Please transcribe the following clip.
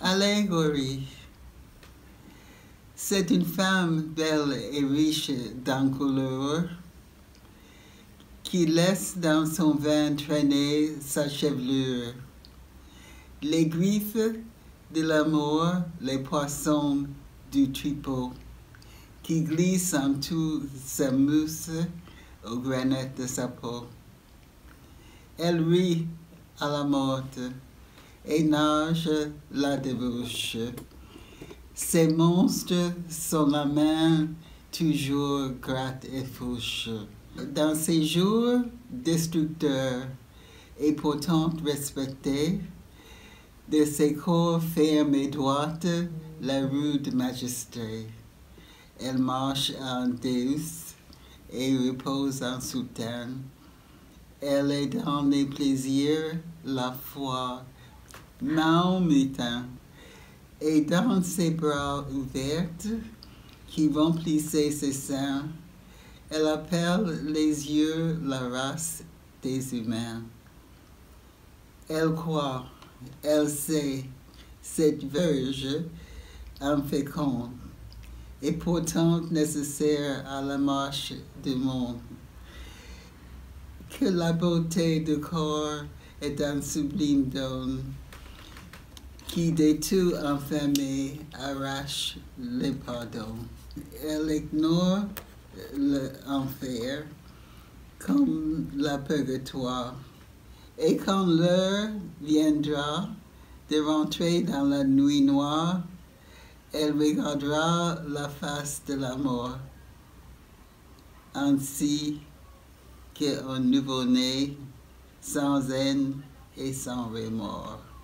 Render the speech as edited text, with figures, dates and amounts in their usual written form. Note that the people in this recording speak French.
Allégorie. C'est une femme belle et riche dans couleur qui laisse dans son vin traîner sa chevelure. Les griffes de l'amour, les poissons du tripot qui glissent en toute sa mousse au granite de sa peau. Elle rit à la morte et nage la débauche. Ces monstres sont la main toujours gratte et fauche. Dans ces jours destructeurs et pourtant respectés, de ses corps fermes et droites, la rude majesté. Elle marche en douce et repose en soutane. Elle est dans les plaisirs, la foi, mahométain. Et dans ses bras ouverts, qui remplissaient ses seins, elle appelle les yeux la race des humains. Elle croit, elle sait, cette verge inféconde et pourtant nécessaire à la marche du monde, que la beauté du corps est un sublime don qui de tout infamé arrache le pardon. Elle ignore l'enfer comme le purgatoire. Et quand l'heure viendra de rentrer dans la nuit noire, elle regardera la face de la mort, ainsi qu'un nouveau-né, sans haine et sans remords.